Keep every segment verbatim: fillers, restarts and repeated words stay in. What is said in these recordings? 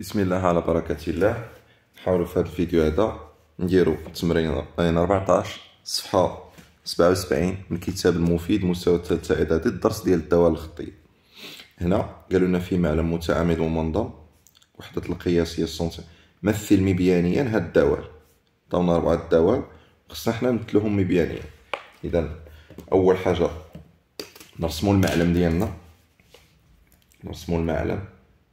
بسم الله على بركة الله. نحاولوا في هذا الفيديو هذا نديرو تمرين أربعطاش صفحة سبعة وسبعين من كتاب المفيد مستوى الثالثة إعدادي الدرس ديال الدوال الخطية. هنا قالوا لنا في معلم متعامد ومنظم وحدة القياس هي السنتي. مثل مبيانيا هاد الدوال، عطاونا أربعة دوال خصنا حنا نمثلوهم مبيانيا. إذا أول حاجة نرسمو المعلم ديالنا، نرسمو المعلم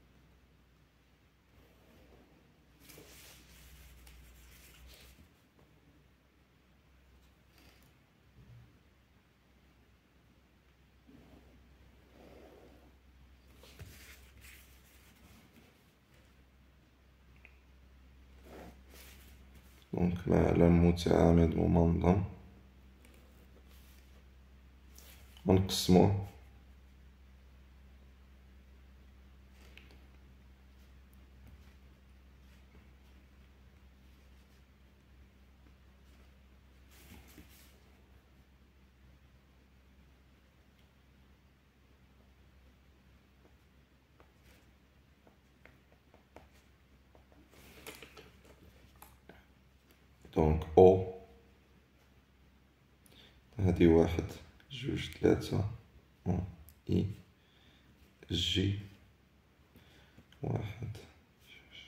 دونك معلم متعامد ومنظم ونقسموه دونك او هادي واحد جوج ثلاثة او اي جي واحد جوج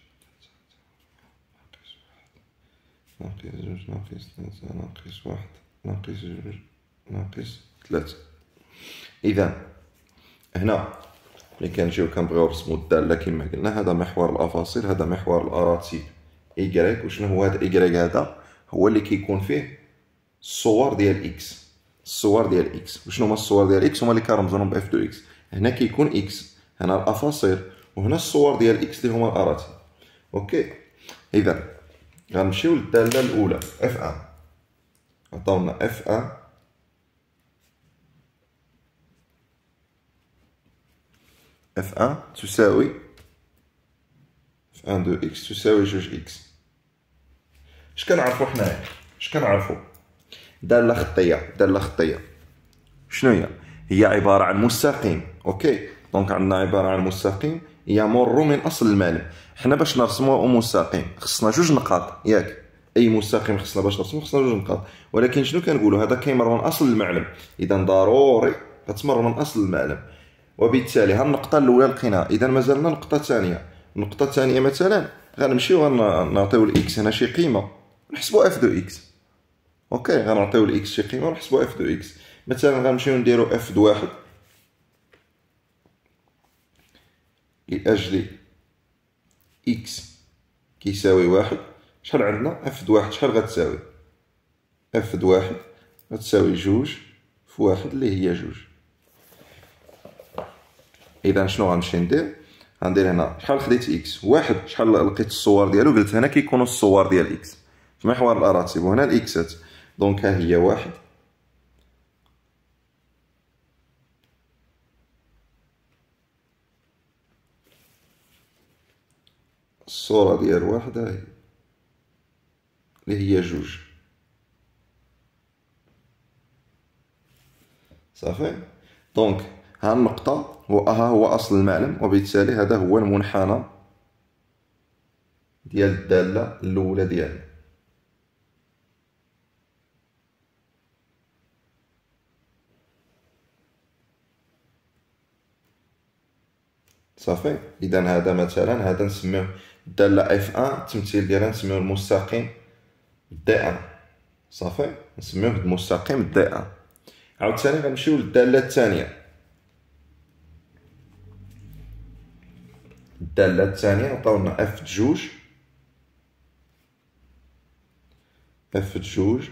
ثلاثة ناقص واحد ناقص جوج ناقص ثلاثة ناقص واحد ناقص جوج ناقص ثلاثة. إذا هنا ملي كنجيو كنبغيو نرسمو الدالة كما قلنا، هذا محور الأفاصيل، هذا محور الأراتيب إيكغيك. وشنو هو هذا إيكغيك؟ هذا هو اللي كيكون فيه الصور ديال إكس، الصور ديال إكس. وشنو هما الصور ديال إكس؟ هما اللي كنرمزولهم بإف دو إكس. هنا كيكون إكس، هنا الأفاصيل، وهنا الصور ديال إكس اللي هما الأراتيب. أوكي، إذا غنمشيو للدالة الأولى إف أن. عطاونا إف أن إف أن تساوي إف أن دو إكس تساوي جوج إكس. اش كنعرفو حنايا؟ اش كنعرفو؟ دالة خطية. دالة خطية شنو هي؟ هي عبارة عن مستقيم. اوكي، دونك عندنا عبارة عن مستقيم يمر من أصل المعلم. حنا باش نرسمو مستقيم خصنا جوج نقاط، ياك؟ أي مستقيم خصنا باش نرسمو خصنا جوج نقاط، ولكن شنو كنقولو؟ هذا كيمر من أصل المعلم، إذا ضروري غتمر من أصل المعلم. وبالتالي ها النقطة الأولى لقيناها، إذا مازالنا نقطة ثانية. النقطة الثانية مثلا غنمشيو غنعطيو الإكس هنا شي قيمة ونحسبو إف دو إكس. اوكي، غنعطيو الإكس شي قيمة ونحسبو إف دو إكس. مثلا غنمشيو نديرو إف دو واحد لأجل إكس كيساوي واحد. شحال عندنا؟ إف دو واحد شحال غتساوي؟ إف دو واحد غتساوي جوج في واحد اللي هي جوج. إذا شنو غنمشي ندير؟ غندير هنا شحال خديت إكس؟ واحد. شحال لقيت الصور ديالو؟ قلت هنا كيكونوا الصور ديال إكس في محور الأراتب، وهنا الإكسات. دونك ها هي واحد الصورة ديال واحد ها هي اللي هي جوج. صافي. دونك ها النقطة ها هو أصل المعلم، وبالتالي هذا هو المنحنى ديال الدالة الأولى ديالنا. صافي. إذا هذا مثلا هذا نسميوه الدالة إف أن، التمثيل ديالها نسميوه المستقيم دي أن. صافي، نسميوه المستقيم دي أن. عاوتاني غنمشيو للدالة الثانية. الدالة الثانية عطاونا إف جوج إف جوج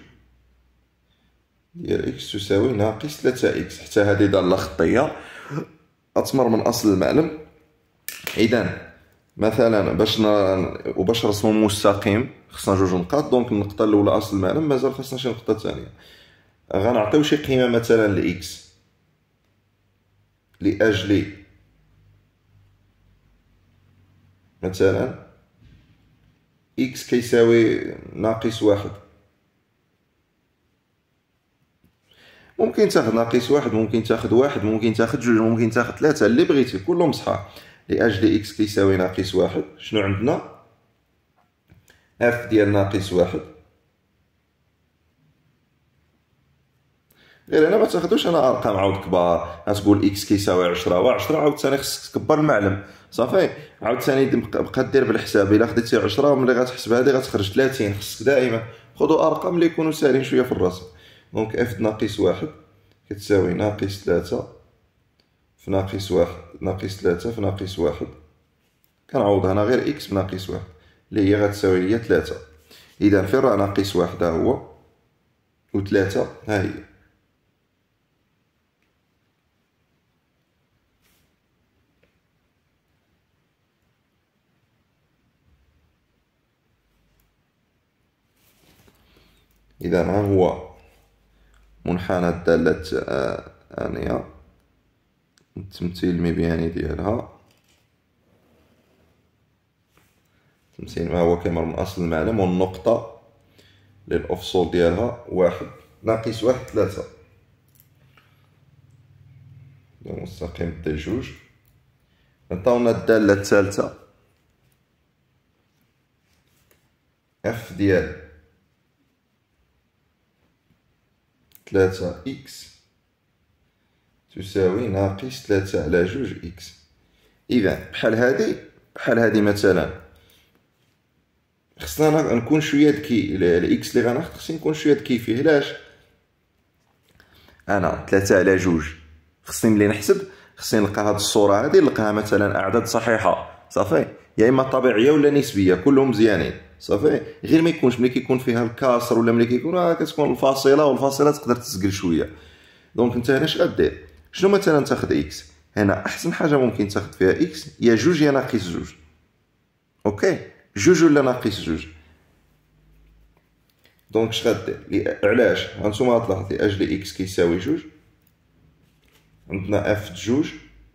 ديال إكس تساوي ناقص ثلاثة إكس. حتى هذه دالة خطية غتمر من أصل المعلم. إذا مثلا باش ن... وباش نرسمو مستقيم خصنا جوج نقاط. دونك النقطة الأولى أصل المعلم، مازال خصنا شي نقطة ثانية. غنعطيو شي قيمة مثلا لإكس لأجل مثلا إكس كيساوي ناقص واحد. ممكن تاخد ناقص واحد، ممكن تاخد واحد، ممكن تاخد جوج، ممكن تاخد ثلاثة، اللي بغيتي كلهم صحاح. لأجل إكس كيساوي ناقص واحد. شنو عندنا؟ اف ديال ناقص واحد. غير هنا متاخدوش انا ارقام عاود كبار، غتقول اكس كيساوي عشرة و عشرة عاوتاني خصك تكبر المعلم صافي. عاوتاني بقى دير بالحساب، الا خديتي عشرة ملي غتحسب هادي غتخرج ثلاثين. خصك دائما خذوا ارقام اللي يكونوا ساهلين شويه في الراس. دونك اف ناقص واحد كتساوي ناقص ثلاثة في ناقص واحد ناقص ثلاثة في ناقص واحد. كنعوض هنا غير اكس بناقص واحد اللي هي غتساوي ليا ثلاثة. اذا فين راه ناقص واحد ها هو و ثلاثة ها هي. إذا ها هو منحنى الدالة الثانية، التمثيل المبياني ديالها. تمثيل ما هو كيمر من أصل المعلم، والنقطة للأفصول ديالها واحد ناقص واحد ثلاثة. مستقيم د جوج. عطاونا الدالة الثالثة اف ديال ثلاثة إكس تساوي ناقص ثلاثة على جوج إكس. إذا بحال هادي بحال هادي مثلا خصنا نكون شوية ذكي. الإكس اللي غناخد خصني نكون شوية ذكي فيه. علاش؟ أنا ثلاثة على جوج خصني ملي نحسب خصني نلقى هاد الصورة هادي نلقاها مثلا أعداد صحيحة صافي، يا إما طبيعية ولا نسبية، كلهم مزيانين صافي. غير ما يكونش ملي كيكون فيها الكاسر ولا ملي كيكون آه كتكون الفاصلة، والفاصلة تقدر تسقل شوية. دونك انت هنا اش غدير؟ شنو مثلا تاخد اكس؟ هنا احسن حاجه ممكن تاخد فيها اكس يا جوج يا ناقص جوج. اوكي جوج ولا ناقص جوج. دونك اش غدير؟ علاش؟ هانتوما غتلاحظوا لاجل اكس كيساوي جوج عندنا اف د جوج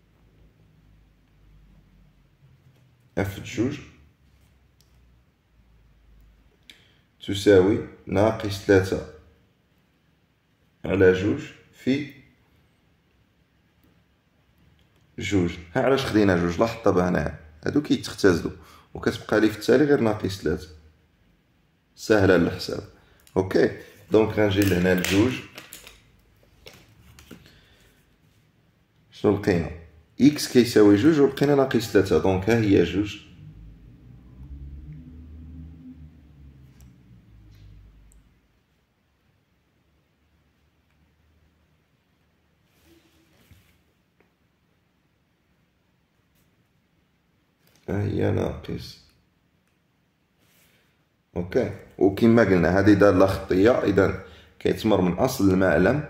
اف د جوج تساوي ناقص ثلاثة على جوج في جوج. ها علاش خدينا جوج؟ لاحظ دابا هنا هادو كيتختزلوا وكتبقى لي في التالي غير ناقص ثلاثة. ساهله الحساب. اوكي دونك غنجي لهنا لجوج. شنو لقينا؟ اكس كيساوي جوج ولقينا ناقص ثلاثة. دونك ها هي جوج ها هي ناقص. اوكي وكما قلنا هذه دالة خطية، اذا كيتمر من اصل المعلم،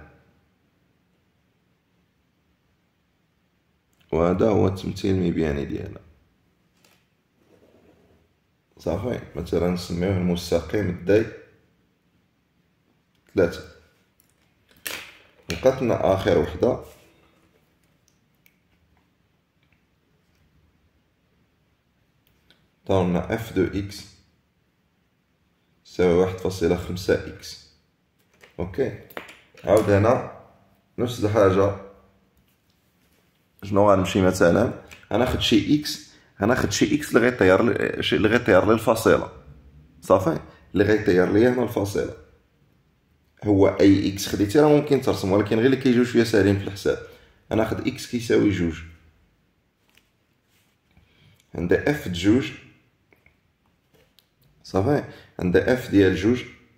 وهذا هو التمثيل المبياني ديالنا صافي. مثلا نسميوه المستقيم الداي ثلاثة. بقات لنا اخر وحده عطاونا اف دو اكس تساوي واحد فاصلة خمسة اكس. اوكي عاود هنا نفس الحاجة. شنو غنمشي مثلا غناخد شي اكس، غناخد شي اكس اللي غيطير شي اللي غيطير لي الفاصلة صافي، اللي غيطير لي هنا الفاصلة. هو اي اكس خديتي راه ممكن ترسم، ولكن غير اللي كيجيو شويه ساهلين في الحساب. غناخد اكس كيساوي جوج، عندها اف د جوج صافي. عندها اف ديال جوج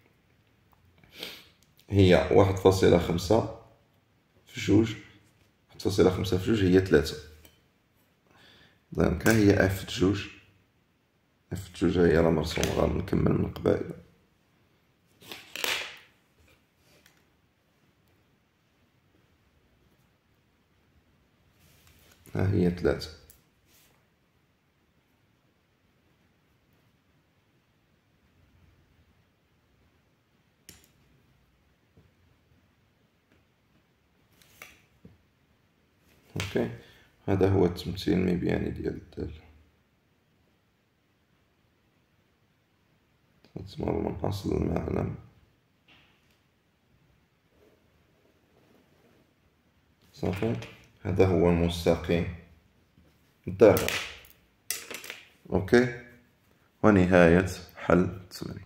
هي واحد فاصلة خمسة في جوج، واحد فاصلة خمسة في جوج هي ثلاثة. دونك ها هي اف د جوج، اف د جوج هي راه مرسومة، غنكمل من قبائل. ها هي ثلاثة. اوكي هذا هو التمثيل المبياني ديال الدالة. تتمر من اصل المعلم صافي. هذا هو المستقيم انتهى. أوكي، ونهاية حل التمرين.